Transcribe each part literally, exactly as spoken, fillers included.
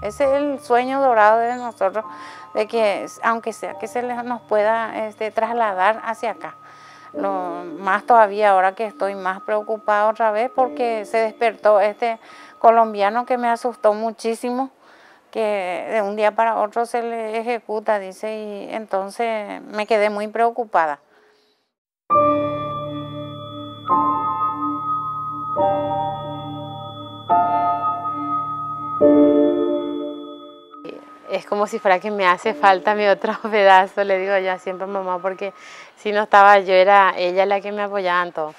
Ese es el sueño dorado de nosotros, de que aunque sea que se les- nos pueda este, trasladar hacia acá. Lo, más todavía ahora que estoy más preocupada otra vez porque se despertó este colombiano que me asustó muchísimo, que de un día para otro se le ejecuta, dice, y entonces me quedé muy preocupada. Es como si fuera que me hace falta mi otro pedazo, le digo yo siempre a mamá, porque si no estaba yo, era ella la que me apoyaba en todo.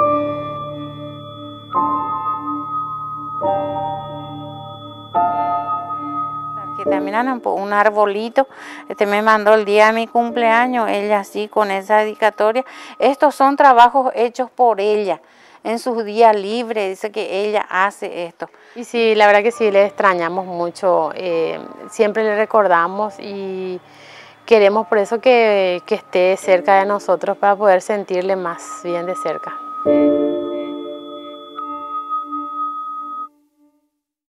Que también han un arbolito, este me mandó el día de mi cumpleaños, ella así con esa dedicatoria. Estos son trabajos hechos por ella, en sus días libres, dice que ella hace esto. Y sí, la verdad que sí, le extrañamos mucho, eh, siempre le recordamos y queremos por eso que, que esté cerca de nosotros para poder sentirle más bien de cerca.